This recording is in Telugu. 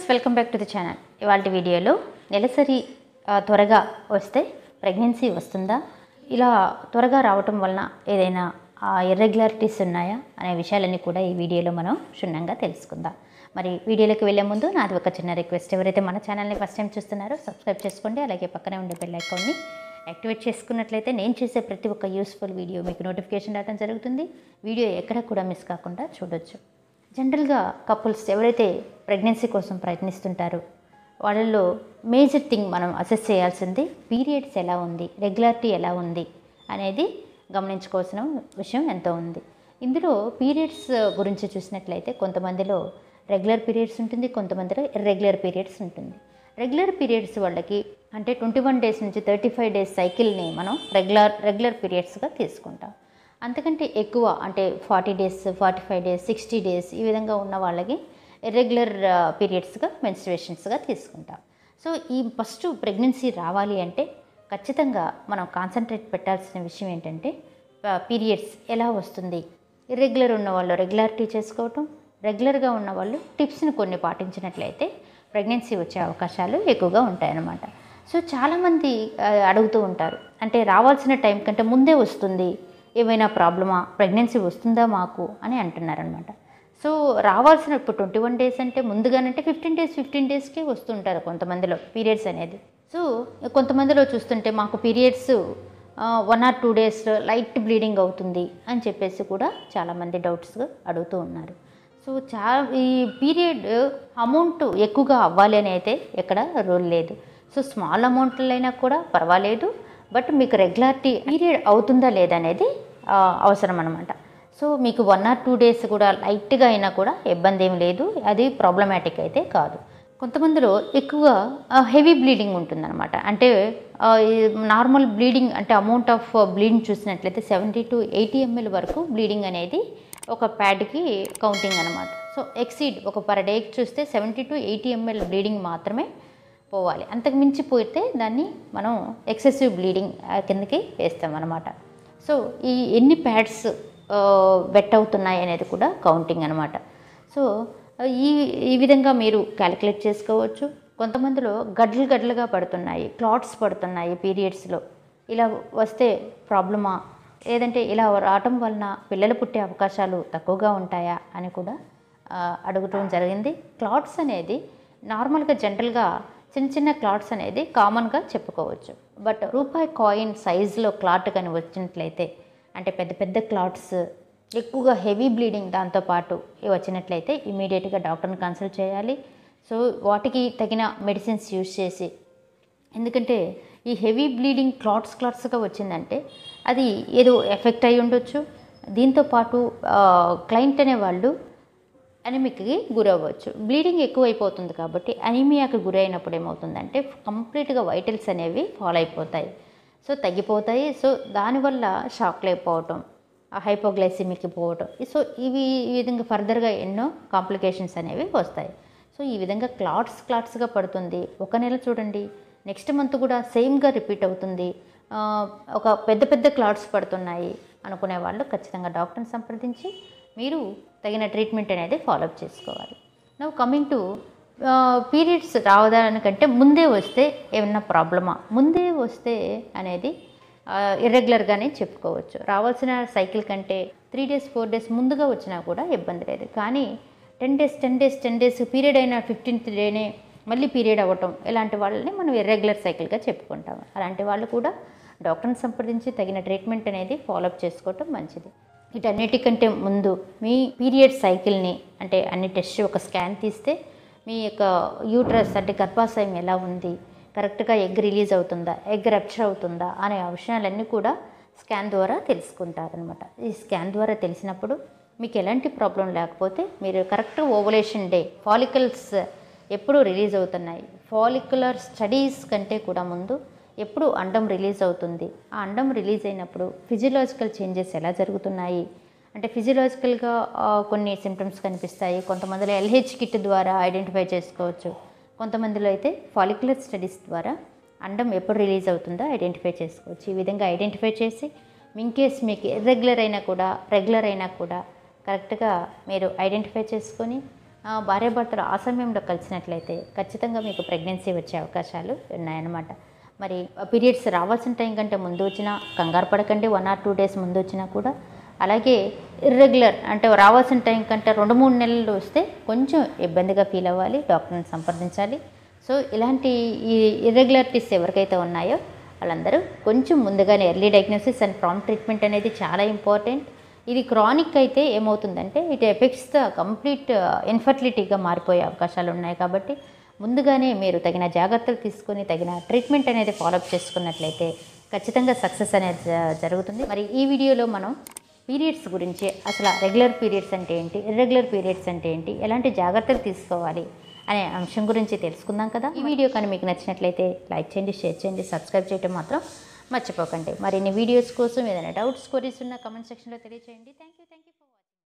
Welcome back to the channel. ఇవాళ వీడియోలో నెలసరి త్వరగా వస్తే ప్రెగ్నెన్సీ వస్తుందా, ఇలా త్వరగా రావటం వలన ఏదైనా ఇర్రెగ్యులారిటీస్ ఉన్నాయా అనే విషయాలన్నీ కూడా ఈ వీడియోలో మనం క్షుణ్ణంగా తెలుసుకుందాం. మరి వీడియోలోకి వెళ్ళే ముందు నాది ఒక చిన్న రిక్వెస్ట్. ఎవరైతే మన ఛానల్ని ఫస్ట్ టైం చూస్తున్నారో సబ్స్క్రైబ్ చేసుకోండి. అలాగే పక్కనే ఉండే బెల్ ఐకాన్ని యాక్టివేట్ చేసుకున్నట్లయితే నేను చేసే ప్రతి ఒక్క యూస్ఫుల్ వీడియో మీకు నోటిఫికేషన్ రావడం జరుగుతుంది. వీడియో ఎక్కడ కూడా మిస్ కాకుండా చూడొచ్చు. జనరల్గా కపుల్స్ ఎవరైతే ప్రెగ్నెన్సీ కోసం ప్రయత్నిస్తుంటారో వాళ్ళల్లో మేజర్ థింగ్ మనం అసెస్ చేయాల్సింది పీరియడ్స్ ఎలా ఉంది, రెగ్యులారిటీ ఎలా ఉంది అనేది గమనించుకోవాల్సిన విషయం ఎంతో ఉంది. ఇందులో పీరియడ్స్ గురించి చూసినట్లయితే కొంతమందిలో రెగ్యులర్ పీరియడ్స్ ఉంటుంది, కొంతమందిలో ఇర్రెగ్యులర్ పీరియడ్స్ ఉంటుంది. రెగ్యులర్ పీరియడ్స్ వాళ్ళకి అంటే 21 డేస్ నుంచి 35 డేస్ సైకిల్ని మనం రెగ్యులర్ పీరియడ్స్గా తీసుకుంటాం. అంతకంటే ఎక్కువ అంటే 40 డేస్, 45 డేస్, 60 డేస్ ఈ విధంగా ఉన్న వాళ్ళకి ఇర్రెగ్యులర్ పీరియడ్స్గా, మెన్స్ట్రుయేషన్స్గా తీసుకుంటాం. సో ఈ ఫస్ట్ ప్రెగ్నెన్సీ రావాలి అంటే ఖచ్చితంగా మనం కాన్సన్ట్రేట్ పెట్టాల్సిన విషయం ఏంటంటే పీరియడ్స్ ఎలా వస్తుంది. ఇర్రెగ్యులర్ ఉన్న వాళ్ళు రెగ్యులారిటీ చేసుకోవటం, రెగ్యులర్గా ఉన్న వాళ్ళు టిప్స్ని కొన్ని పాటించినట్లయితే ప్రెగ్నెన్సీ వచ్చే అవకాశాలు ఎక్కువగా ఉంటాయన్నమాట. సో చాలామంది అడుగుతూ ఉంటారు, అంటే రావాల్సిన టైం కంటే ముందే వస్తుంది, ఏమైనా ప్రాబ్లమా, ప్రెగ్నెన్సీ వస్తుందా మాకు అని అంటున్నారనమాట. సో రావాల్సిన ఇప్పుడు 21 డేస్ అంటే ముందుగానంటే 15 డేస్కి వస్తుంటారు కొంతమందిలో పీరియడ్స్ అనేది. సో కొంతమందిలో చూస్తుంటే మాకు periods 1 or 2 days light bleeding అవుతుంది అని చెప్పేసి కూడా చాలామంది డౌట్స్గా అడుగుతూ ఉన్నారు. సో ఈ పీరియడ్ అమౌంట్ ఎక్కువగా అవ్వాలి అని అయితే ఎక్కడ రూల్ లేదు. సో స్మాల్ అమౌంట్లో అయినా కూడా పర్వాలేదు, బట్ మీకు రెగ్యులారిటీ పీరియడ్ అవుతుందా లేదా అనేది అవసరం అనమాట. సో మీకు 1 or 2 డేస్ కూడా లైట్గా అయినా కూడా ఇబ్బంది ఏం లేదు, అది ప్రాబ్లమాటిక్ అయితే కాదు. కొంతమందిలో ఎక్కువగా హెవీ బ్లీడింగ్ ఉంటుందన్నమాట. అంటే నార్మల్ బ్లీడింగ్ అంటే అమౌంట్ ఆఫ్ బ్లీడింగ్ చూసినట్లయితే 70 to 80 ml వరకు బ్లీడింగ్ అనేది ఒక ప్యాడ్కి కౌంటింగ్ అనమాట. సో ఎక్సీడ్ ఒక పర్ డేకి చూస్తే 70 to 80 ml బ్లీడింగ్ మాత్రమే పోవాలి. అంతకు మించి పోతే దాన్ని మనం ఎక్సెసివ్ బ్లీడింగ్ కిందకి వేస్తామన్నమాట. సో ఈ ఎన్ని ప్యాడ్స్ వెట్ అవుతున్నాయి అనేది కూడా కౌంటింగ్ అనమాట. సో ఈ విధంగా మీరు క్యాలిక్యులేట్ చేసుకోవచ్చు. కొంతమందిలో గడ్డలుగా పడుతున్నాయి, క్లాట్స్ పడుతున్నాయి పీరియడ్స్లో, ఇలా వస్తే ప్రాబ్లమా, లేదంటే ఇలా రావటం వలన పిల్లలు పుట్టే అవకాశాలు తక్కువగా ఉంటాయా అని కూడా అడగటం జరిగింది. క్లాట్స్ అనేది నార్మల్గా జనరల్గా చిన్న క్లాట్స్ అనేది కామన్గా చెప్పుకోవచ్చు. బట్ రూపాయి కాయిన్ సైజులో క్లాట్ కానీ వచ్చినట్లయితే, అంటే పెద్ద క్లాట్స్ ఎక్కువగా హెవీ బ్లీడింగ్ దాంతోపాటు వచ్చినట్లయితే ఇమీడియట్గా డాక్టర్ని కన్సల్ట్ చేయాలి. సో వాటికి తగిన మెడిసిన్స్ యూజ్ చేసి, ఎందుకంటే ఈ హెవీ బ్లీడింగ్ క్లాట్స్గా వచ్చిందంటే అది ఏదో ఎఫెక్ట్ అయి ఉండొచ్చు. దీంతోపాటు క్లయింట్ అనేవాళ్ళు అనీమియాకి గురవ్వచ్చు. బ్లీడింగ్ ఎక్కువ అయిపోతుంది కాబట్టి అనీమియాకి గురైనప్పుడు ఏమవుతుందంటే కంప్లీట్గా వైటల్స్ అనేవి ఫాలో అయిపోతాయి, సో తగ్గిపోతాయి. సో దానివల్ల షాక్లు అయిపోవటం, హైపోగ్లైసిమిక్ పోవటం, సో ఈ విధంగా ఫర్దర్గా ఎన్నో కాంప్లికేషన్స్ అనేవి వస్తాయి. సో ఈ విధంగా క్లాట్స్గా పడుతుంది. ఒక నెల చూడండి, నెక్స్ట్ మంత్ కూడా సేమ్గా రిపీట్ అవుతుంది, ఒక పెద్ద క్లాట్స్ పడుతున్నాయి అనుకునే వాళ్ళు ఖచ్చితంగా డాక్టర్ని సంప్రదించి మీరు తగిన ట్రీట్మెంట్ అనేది ఫాలోఅప్ చేసుకోవాలి. నౌ కమింగ్ టు పీరియడ్స్ రావడానికంటే ముందే వస్తే ఏమన్నా ప్రాబ్లమా, ముందే వస్తే అనేది ఇర్రెగ్యులర్గానే చెప్పుకోవచ్చు. రావాల్సిన సైకిల్ కంటే 3 days 4 days ముందుగా వచ్చినా కూడా ఇబ్బంది లేదు. కానీ 10 days పీరియడ్ అయిన 15th డేనే మళ్ళీ పీరియడ్ అవ్వటం, ఇలాంటి వాళ్ళని మనం ఇర్రెగ్యులర్ సైకిల్గా చెప్పుకుంటాం. అలాంటి వాళ్ళు కూడా డాక్టర్ని సంప్రదించి తగిన ట్రీట్మెంట్ అనేది ఫాలోఅప్ చేసుకోవటం మంచిది. వీటన్నిటికంటే ముందు మీ పీరియడ్ సైకిల్ని అంటే అన్ని టెస్ట్, ఒక స్కాన్ తీస్తే మీ యొక్క యూట్రస్ అంటే గర్భాశయం ఎలా ఉంది, కరెక్ట్గా ఎగ్ రిలీజ్ అవుతుందా, ఎగ్ రప్చర్ అవుతుందా అనే విషయాలన్నీ కూడా స్కాన్ ద్వారా తెలుసుకుంటారనమాట. ఈ స్కాన్ ద్వారా తెలిసినప్పుడు మీకు ఎలాంటి ప్రాబ్లం లేకపోతే మీరు కరెక్ట్ ఓవులేషన్ డే, ఫాలికల్స్ ఎప్పుడు రిలీజ్ అవుతున్నాయి, ఫాలిక్యులర్ స్టడీస్ కంటే కూడా ముందు ఎప్పుడు అండం రిలీజ్ అవుతుంది, ఆ అండం రిలీజ్ అయినప్పుడు ఫిజియలాజికల్ చేంజెస్ ఎలా జరుగుతున్నాయి, అంటే ఫిజియలాజికల్గా కొన్ని సిమ్టమ్స్ కనిపిస్తాయి. కొంతమందిలో LH కిట్ ద్వారా ఐడెంటిఫై చేసుకోవచ్చు, కొంతమందిలో అయితే ఫాలిక్యులర్ స్టడీస్ ద్వారా అండం ఎప్పుడు రిలీజ్ అవుతుందో ఐడెంటిఫై చేసుకోవచ్చు. ఈ విధంగా ఐడెంటిఫై చేసి ఇన్కేస్ మీకు ఇర్రెగ్యులర్ అయినా కూడా రెగ్యులర్ అయినా కూడా కరెక్ట్గా మీరు ఐడెంటిఫై చేసుకొని భార్యాభర్తలు ఆ సమయంలో కలిసినట్లయితే ఖచ్చితంగా మీకు ప్రెగ్నెన్సీ వచ్చే అవకాశాలు ఉన్నాయన్నమాట. మరి పీరియడ్స్ రావాల్సిన టైం కంటే ముందు వచ్చినా కంగారు పడకండి, 1 or 2 days ముందు వచ్చినా కూడా. అలాగే ఇర్రెగ్యులర్ అంటే రావాల్సిన టైం కంటే 2-3 నెలలు వస్తే కొంచెం ఇబ్బందిగా ఫీల్ అవ్వాలి, డాక్టర్ని సంప్రదించాలి. సో ఇలాంటి ఈ ఇర్రెగ్యులారిటీస్ ఎవరికైతే ఉన్నాయో వాళ్ళందరూ కొంచెం ముందుగానే early diagnosis and prompt treatment అనేది చాలా ఇంపార్టెంట్. ఇది క్రానిక్ అయితే ఏమవుతుందంటే ఇట్ ఎఫెక్ట్స్ ద కంప్లీట్ ఇన్ఫర్టిలిటీగా మారిపోయే అవకాశాలు ఉన్నాయి. కాబట్టి ముందుగానే మీరు తగిన జాగ్రత్తలు తీసుకొని తగిన ట్రీట్మెంట్ అనేది ఫాలోఅప్ చేసుకున్నట్లయితే ఖచ్చితంగా సక్సెస్ అనేది జరుగుతుంది. మరి ఈ వీడియోలో మనం పీరియడ్స్ గురించి, అసలు రెగ్యులర్ పీరియడ్స్ అంటే ఏంటి, ఇర్రెగ్యులర్ పీరియడ్స్ అంటే ఏంటి, ఎలాంటి జాగ్రత్తలు తీసుకోవాలి అనే అంశం గురించి తెలుసుకుందాం కదా. ఈ వీడియో కానీ మీకు నచ్చినట్లయితే లైక్ చేయండి, షేర్ చేయండి, సబ్స్క్రైబ్ చేయడం మాత్రం మర్చిపోకండి. మరిన్ని వీడియోస్ కోసం ఏదైనా డౌట్స్, క్వరీస్ ఉన్న కామెంట్ సెక్షన్లో తెలియజేయండి. Thank you.